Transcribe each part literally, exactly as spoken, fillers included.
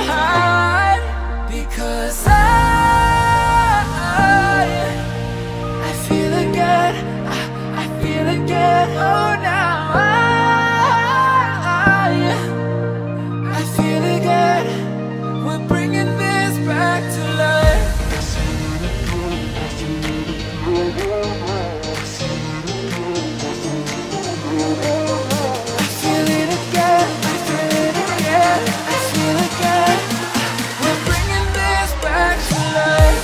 hide, because I, I feel again, I, I feel again. Oh, now I, I feel again. We're bringing this back to life. I feel it again, I feel it again, I feel again. We're bringing this back to life.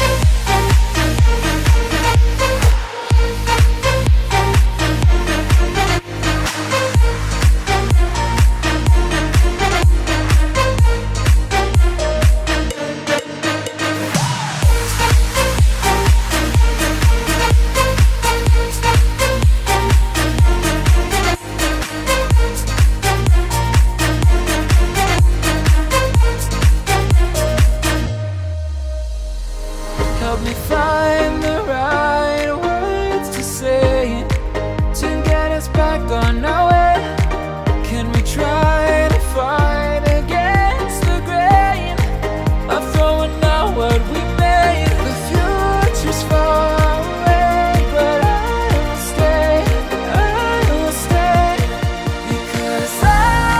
Help me find the right words to say to get us back on our way. Can we try to fight against the grain of throwing out what we made? The future's far away, but I will stay, I will stay, because I,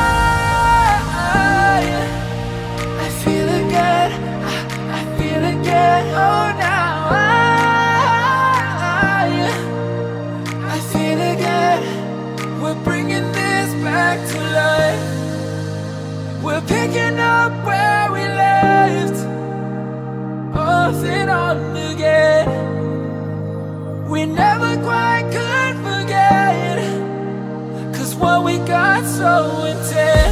I feel again, I, I feel again. Oh, now I, I feel again. We're bringing this back to life. We're picking up where we left off and on again. We never quite could forget, 'cause what we got so intense.